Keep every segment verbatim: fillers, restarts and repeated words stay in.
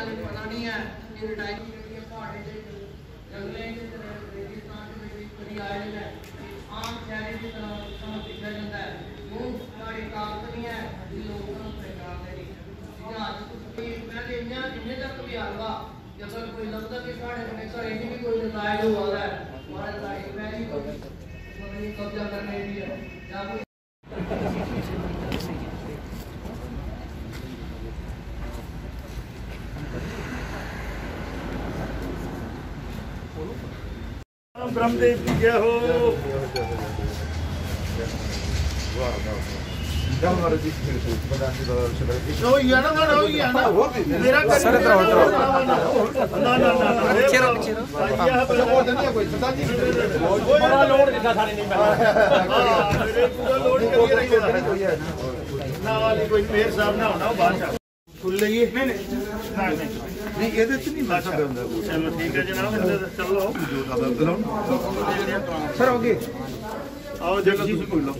पता नहीं है कि रिटायरिंग अगले आए हैं आम शहरी की तरह समझ दिखा जाता है वो हमारी ताकत नहीं है लोगों को पहले इन्ने तक भी आगा जब कोई लगता कि साढ़े हमेशा इन्हें भी कोई नजायज हुआ है हमारे साढ़े पहली कब्जा करने की है ब्रह्मदेव की जय हो। मेरा मेयर साहब ना होना बाहर खुल लइए नहीं नहीं ये नहीं भाषा चलो ठीक है जनाब चलो सर ओके आओ जल्दी से कोई लो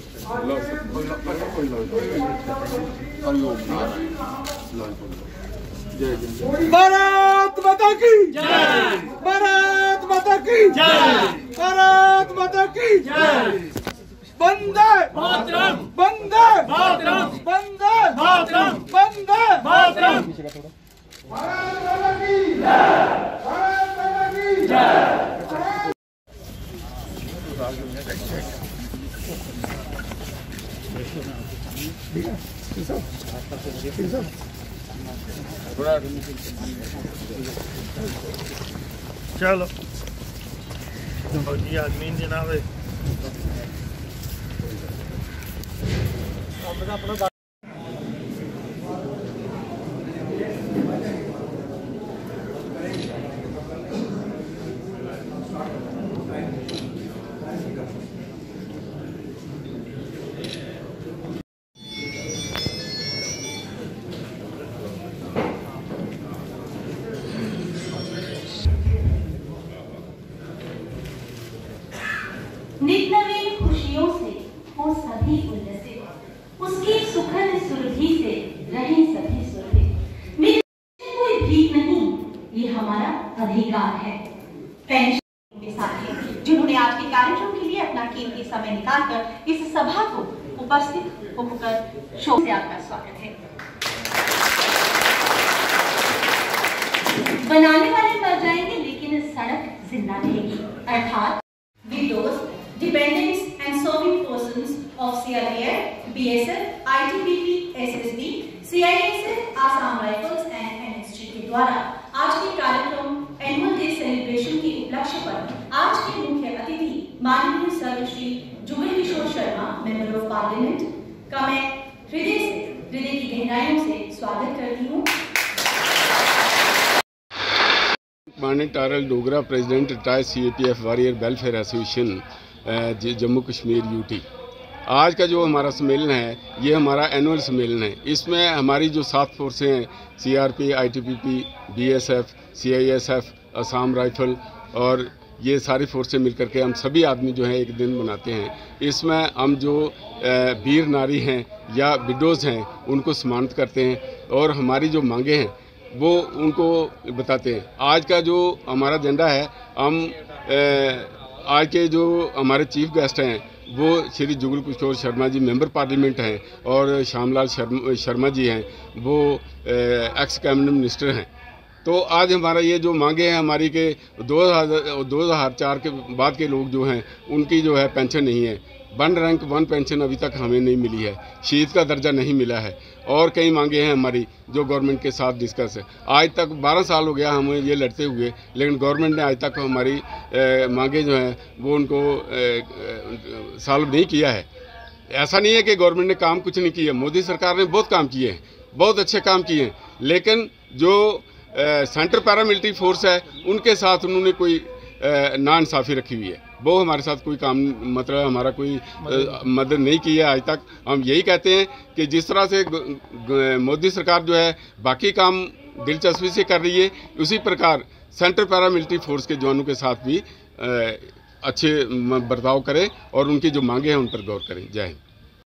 भारत माता की जय भारत माता की जय भारत माता की जय वंदे मातरम वंदे मातरम वंदे मातरम वंदे मातरम भारत माता की जय भारत माता की जय। चलो जी आदमी जनाब अपना नित नवीन खुशियों से हो सभी उल्लसित, उसकी सुखद सुरभि से रहें सभी सुरभित। मेरे कोई भीख नहीं, ये हमारा अधिकार है। पेंशन के साथी जिन्होंने आज के कार्यक्रम के लिए अपना कीमती समय निकालकर इस सभा को उपस्थित होकर शोक से आपका स्वागत है। बनाने वाले मर जाएंगे लेकिन सड़क जिंदा रहेगी, अर्थात widows, dependents and serving persons of C R P F, B S F, I T B P, S S B, C I S F, Assam Rifles and N S G के द्वारा आज के कार्यक्रम एनुअल डे सेलिब्रेशन के उपलक्ष्य पर आज के मुख्य अतिथि माननीय सर्वश्री Jugal Kishore Sharma, member of parliament का मैं हृदय से हृदय की गहराइयों से स्वागत करती हूँ। माननीय Taral Dogra, president retired C A P F warrior welfare association Jammu Kashmir UT. आज का जो हमारा सम्मेलन है ये हमारा एनुअल सम्मेलन है। इसमें हमारी जो सात फोर्सें हैं CRP, ITBP, BSF, CISF, Assam rifle और ये सारी फोर्सें मिलकर के हम सभी आदमी जो हैं एक दिन मनाते हैं। इसमें हम जो वीर नारी हैं या विडोज़ हैं उनको सम्मानित करते हैं और हमारी जो मांगे हैं वो उनको बताते हैं। आज का जो हमारा एजेंडा है, हम आज के जो हमारे चीफ गेस्ट हैं वो श्री जुगल किशोर शर्मा जी मेंबर पार्लियामेंट हैं और श्यामलाल शर्मा शर्मा जी हैं, वो एक्स कैबिनेट मिनिस्टर हैं। तो आज हमारा ये जो मांगे हैं हमारी के दो हज़ार दो हज़ार चार के बाद के लोग जो हैं उनकी जो है पेंशन नहीं है, वन रैंक वन पेंशन अभी तक हमें नहीं मिली है, शहीद का दर्जा नहीं मिला है और कई मांगे हैं हमारी जो गवर्नमेंट के साथ डिस्कस है। आज तक बारह साल हो गया हमें ये लड़ते हुए, लेकिन गवर्नमेंट ने आज तक हमारी ए, मांगे जो हैं वो उनको सॉल्व नहीं किया है। ऐसा नहीं है कि गवर्नमेंट ने काम कुछ नहीं किया, मोदी सरकार ने बहुत काम किए हैं, बहुत अच्छे काम किए हैं, लेकिन जो सेंटर पैरामिलिट्री फोर्स है उनके साथ उन्होंने कोई नाइंसाफ़ी रखी हुई है। वो हमारे साथ कोई काम मतलब हमारा कोई मदद नहीं की है आज तक। हम यही कहते हैं कि जिस तरह से मोदी सरकार जो है बाकी काम दिलचस्पी से कर रही है, उसी प्रकार सेंट्रल पैरामिलिट्री फोर्स के जवानों के साथ भी अच्छे बर्ताव करें और उनकी जो मांगे हैं उन पर गौर करें। जय हिंद।